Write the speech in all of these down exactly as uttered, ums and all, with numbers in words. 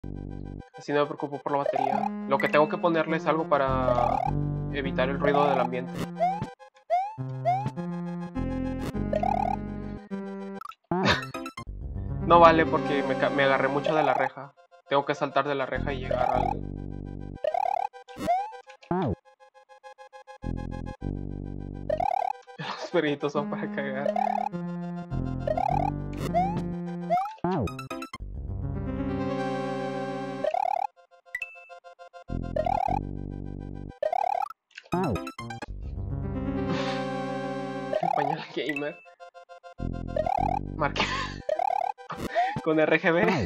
Así no me preocupo por la batería. Lo que tengo que ponerle es algo para evitar el ruido del ambiente. No vale porque me, me agarré mucho de la reja. Tengo que saltar de la reja y llegar al... Los perritos son para cagar. El pañal gamer. Marque. Con R G B.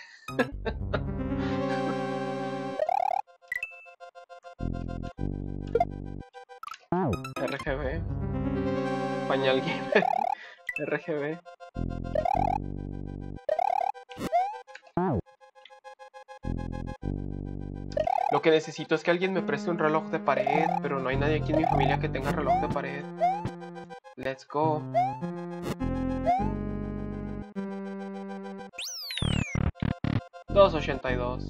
R G B. Pañal gamer. R G B. Lo que necesito es que alguien me preste un reloj de pared, pero no hay nadie aquí en mi familia que tenga reloj de pared. Let's go. dos ochenta y dos.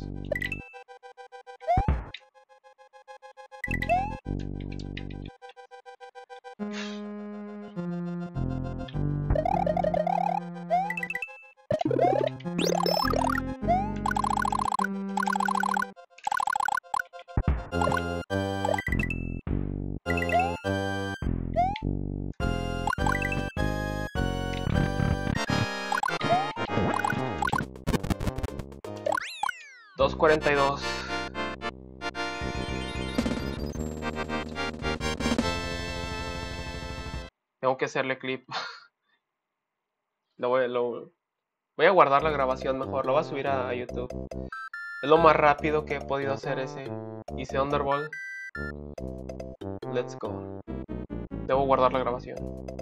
dos cuarenta y dos. Tengo que hacerle clip. Lo voy, lo, voy a guardar la grabación mejor. Lo voy a subir a YouTube. Es lo más rápido que he podido hacer ese. Hice Underball. Let's go. Debo guardar la grabación.